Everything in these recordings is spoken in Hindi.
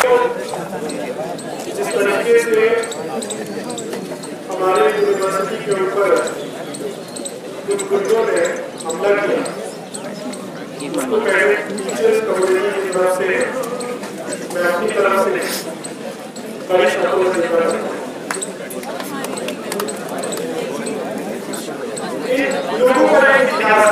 जिस तरीके से हमारे यूनिवर्सिटी के ऊपर कुछ गुंडों ने हमला किया, उसको कहते टीचर्स कम्युनिटी की तरफ से मैं अपनी तरफ से बड़ी शब्दों से लोगों का एक इतिहास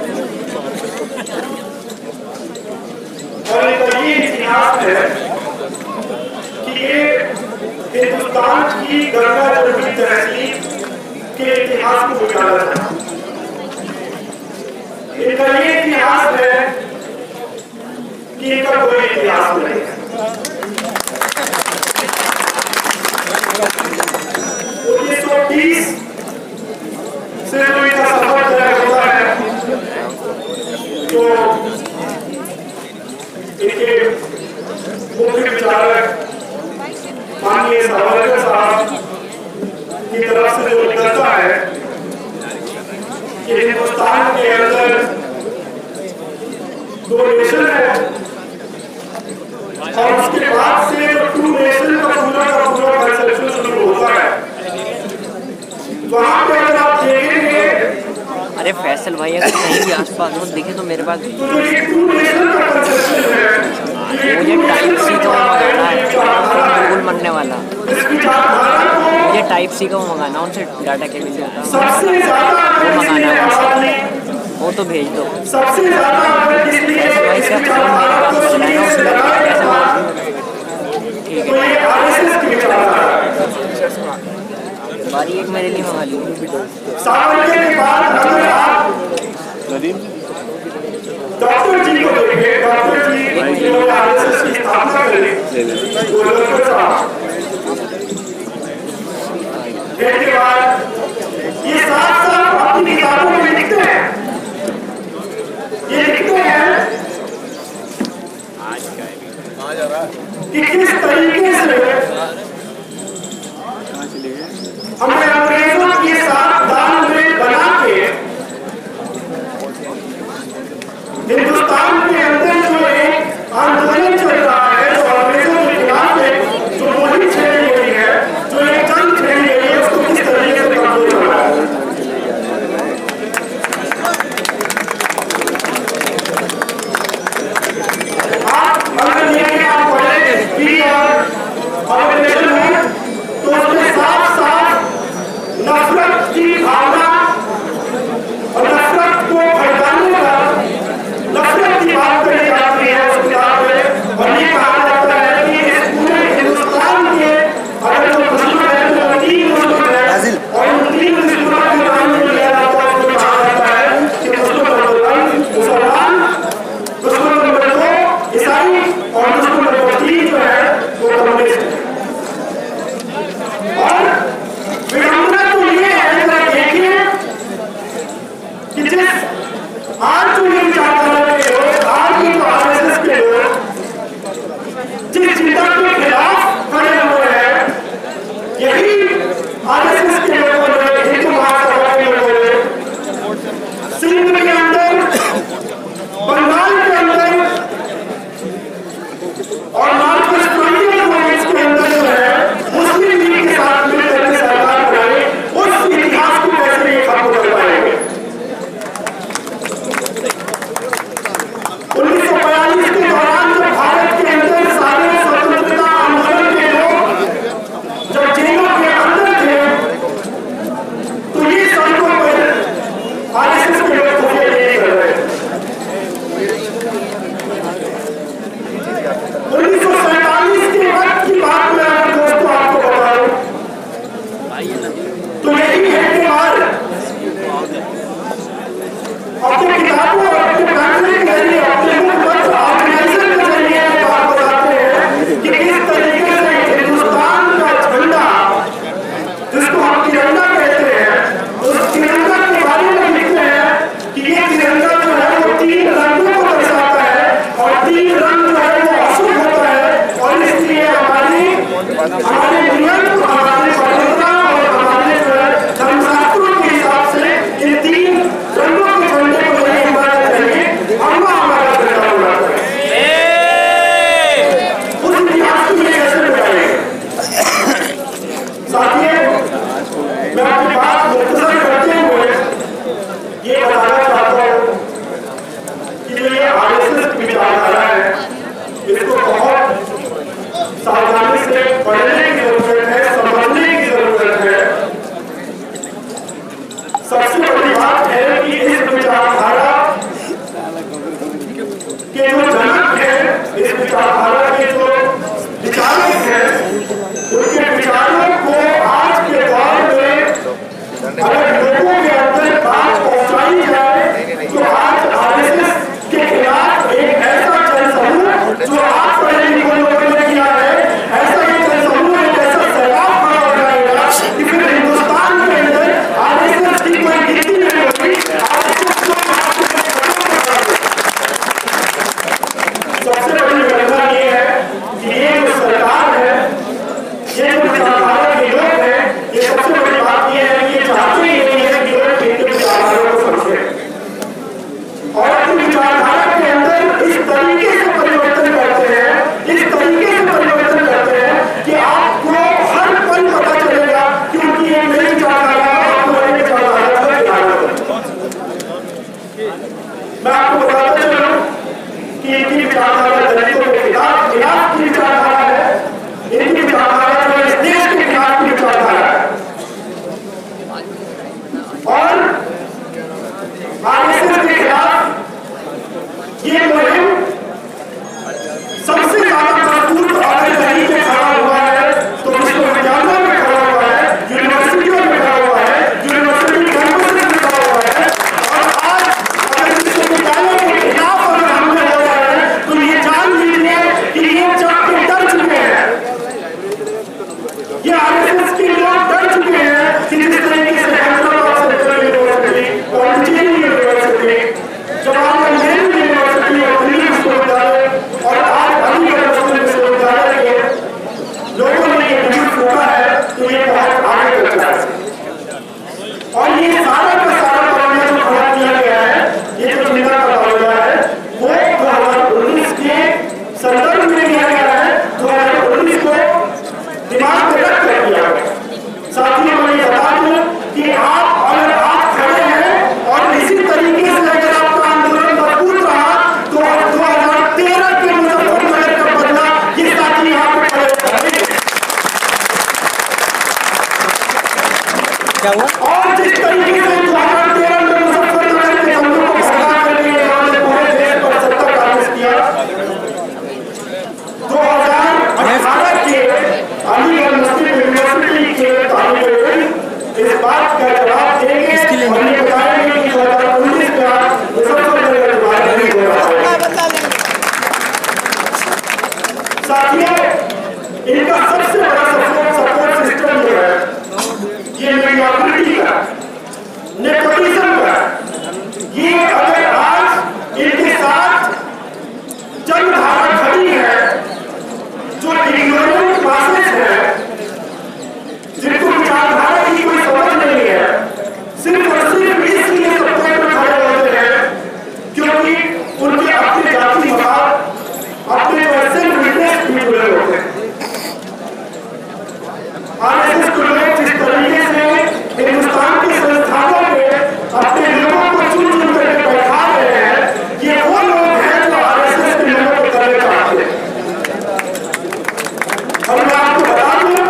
और ये इतिहास है कि ये हिंदुस्तान की गंगा जमुनी तहसील के इतिहास को उजागर है। इनका ये इतिहास है कि इनका कोई इतिहास नहीं है। 1930 से जो इनका सफर तय होता है, तो इनके मुख्य विचारक माननीय सावरकर साहब की तरफ से जो निकलता है कि हिंदुस्तान के अंदर दो नेशन है और उसके बाद से जो टू नेशन का पूरा कंसेप्शन शुरू होता है, वहां पे अगर आप देखेंगे, अरे फैसल भाई अगर कहीं भी आसपास हो दिखे तो मेरे पास तो जो ये टू नेशन का कंसेप्शन है, मुझे टाइप सी का मंगाना है, बिल्कुल मनने वाला। मुझे टाइप सी का मंगाना, उनसे डाटा केबल होता है सबसे ज्यादा वो तो भेज दो। सबसे ज्यादा भाई से ठीक है, बारी एक मेरे लिए मंगा ली। डॉक्टर जी को देखें, डॉक्टर जी जिन्होंने आरएसएस की स्थापना करी, के बाद ये साफ अपनी किताबों में लिखते हैं, ये लिखते हैं कि किस तरीके से हमने अंग्रेजों के साथ दानवेल बना के हिंदुस्तान के अंदर जो एक आंदोलन चल रहा है, जो अंग्रेजों के खिलाफ जो मुहिम छेड़ी गई है, जो एक जंग छेड़ी गई है, उसको किस तरीके से कमजोर करना है। आप अगर ये आप पढ़े हिस्ट्री और ऑर्गेनाइजेशन में, तो उसमें साफ साफ नफरत की भावना और नफरत को भड़काने का, नफरत की बात कही जाती है उस किताब में, और ये कहा जाता है कि इस पूरे हिंदुस्तान के अगर जो मुस्लिम है, जो 3 मुस्लिम है, और उन 3 मुस्लिमों के नाम में लिया जाता है, उसको कहा जाता है कि मुस्लिम नंबर 1 मुसलमान, मुस्लिम नंबर 2 ईसाई, और मुस्लिम नंबर 3 जो है वो कम्युनिस्ट है। और विडंबना तो ये है, जरा देखिए कि जिस आज जो ये विचारधारा के लोग, आज भी जो आरएसएस के लोग जिस चिंता के खिलाफ खड़े हुए हैं, यही आरएसएस के लोगों ने, हिंदू महासभा के लोगों ने सिंध के अंदर, बंगाल के अंदर और नॉर्थ-वेस्ट प्रोविंस के अंदर जो है मुस्लिम लीग के साथ मिलकर के सरकार बनाई, उस इतिहास को कैसे ये खत्म कर पाएंगे। 1942 के दौरान जब भारत के अंदर सारे स्वतंत्र पढ़ने की जरूरत है, समझने की जरूरत है। सबसे बड़ी बात है कि इस विचारधारा के जो जनक है, इस विचारधारा के जो विचारक हैं, उनके विचारों को आज के दौर में अगर लोगों के अंदर बात पहुंचाई जाए तो आज आरएसएस के खिलाफ एक ऐसा जनसमूह जो आज पढ़े लिखे लोगों ने किया है, ऐसा एक जनसमूह, एक ऐसा सैलाब खड़ा हो जाएगा कि फिर हिंदुस्तान के अंदर आरएसएस की कोई गिनती नहीं होगी। सबसे बड़ी घटना ये है कि ये जो सरकार है, ये जो विचारधारा के लोग हैं, ये सबसे बड़ी बात ये है कि चाहते ही नहीं है कि लोग इनके विचारधारा को समझें और अपनी विचारधारा के अंदर इस तरीके से परिवर्तन करते हैं, इस तरीके से परिवर्तन करते हैं कि आपको हर पल पता चलेगा कि उनकी एक नई विचारधारा है, आपको नई विचारधारा का ध्यान रखें। मैं आपको बताता चलूं कि इनकी विचारधारा दलितों के खिलाफ की विचारधारा है, इनकी विचारधारा जो इस देश के खिलाफ की विचारधारा है और आरएसएस के खिलाफ ये मुहिम सबसे ज्यादा मजबूत अगर कहीं पे खड़ा हुआ है तो विश्वविद्यालयों में खड़ा हुआ है, यूनिवर्सिटियों में खड़ा हुआ है, यूनिवर्सिटी कैंपस में खड़ा हुआ है। और आज अगर विश्वविद्यालयों के खिलाफ अगर हमले हो रहे हैं तो ये जान लीजिए कि ये चक्के डर चुके हैं, ये आरएसएस के लोग डर चुके हैं कि जिस तरीके से Hyderabad central university, polytechnic university, Jawaharlal Nehru university और दिल्ली विश्वविद्यालय और आज अलीगढ़ मुस्लिम विश्वविद्यालय के लोगों ने ये बिल्कुल फूका है तो ये बहुत आगे चल रहा है। और ये सारा का सारा मामला जो खड़ा किया गया है, ये जो निगरान करवाया गया है, वो 2019 के संदर्भ में किया गया है, 2019 को दिमाग में रख कर किया गया। साथियों मैं ये बता दूं कि आप अगर आप खड़े हैं और इसी तरीके से अगर आपका आंदोलन मजबूत रहा तो 2013 के मुजफ्फरनगर का बदला ये साथी यहाँ पे खड़े रहेंगे। क्या हुआ? और जिस तरीके से 2013 में मुजफ्फरनगर के हमलों को भगा करके इन्होंने पूरे देश पर सत्ता काबिज किया, 2018 के अलीगढ़ मुस्लिम यूनिवर्सिटी के तालिब इल्म इस बात का जवाब देंगे और ये बताएंगे कि 2019 का मुजफ्फरनगर के बारे में हो रहा है। साथियों इनका सबसे बड़ा सपोर्ट सिस्टम जो है ये मीडियोक्रिटी का, नेपोटिज्म का। ये अगर आज इनके साथ जनधारा खड़ी है जो इग्नोरेंट मासेस है, जिनको विचारधारा की कोई समझ नहीं है, सिर्फ और सिर्फ इसलिए सपोर्ट में खड़े होते हैं क्योंकि उनके अपने जाति मफाद, अपने सेल्फ इंटरेस्ट भी जुड़े होते हैं। आरएसएस को लोग जिस तरीके से हिंदुस्तान के संस्थानों में अपने लोगों को चुन चुन करके बैठा रहे हैं, ये वो लोग हैं जो आरएसएस के लोगों को करना चाहते हैं। और मैं आपको बता दूं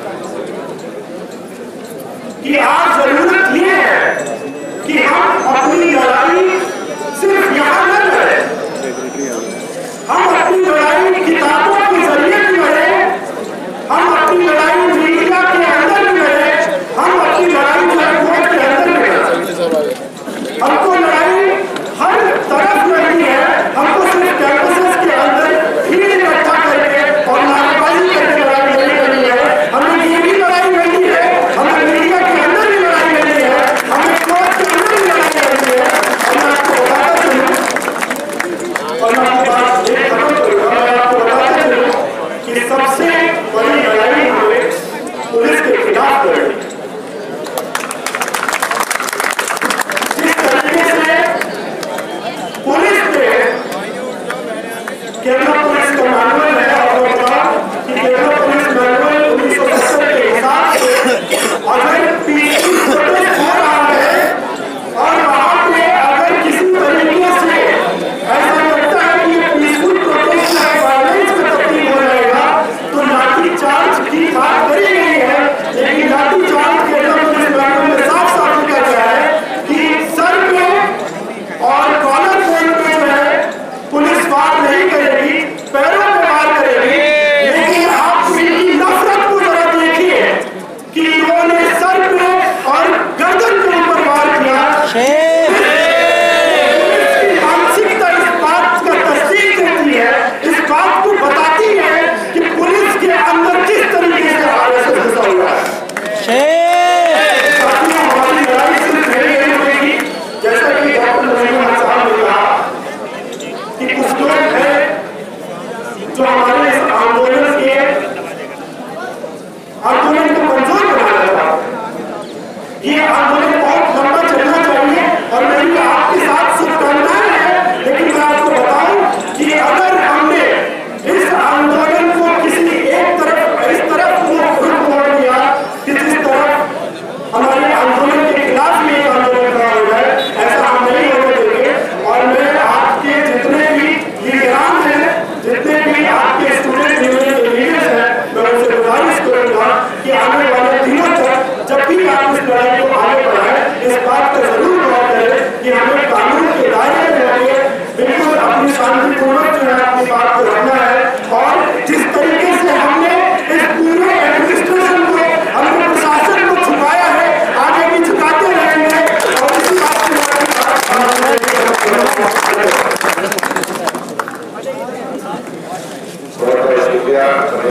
कि आज जरूरत ये है कि हम अपनी लड़ाई सिर्फ यहाँ न लड़ें, हम अपनी लड़ाई किताबों के जरिए भी लड़ें, हम अपनी लड़ाई मीडिया के अंदर भी लड़ें, हम अपनी लड़ाई कोर्ट के अंदर भी लड़ें। हमको लड़ाई हर तरफ लड़नी है, हमको सिर्फ कैंपसेस के अंदर भीड़ इकट्ठा करके और नारेबाजी करके लड़ाई नहीं करनी है। हमें ये भी लड़ाई लड़नी है, हमें मीडिया के अंदर भी लड़ाई लड़नी है, हमें कोर्ट के अंदर भी लड़ाई लड़नी है। और मैं आपको बताता चलूं और मैं आपकी बात खत्म करूंगा, मैं आपको बताता चलूं कि सबसे